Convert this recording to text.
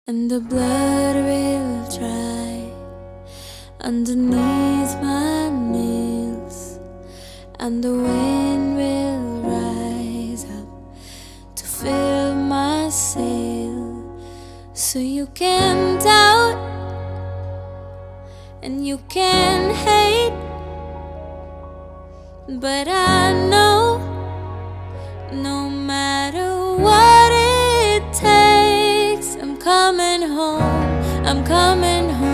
and the blood will dry underneath my nails, and the wind will rise up to fill my sail. So you can doubt and you can hate, but I know no matter what it takes, I'm coming home, I'm coming home.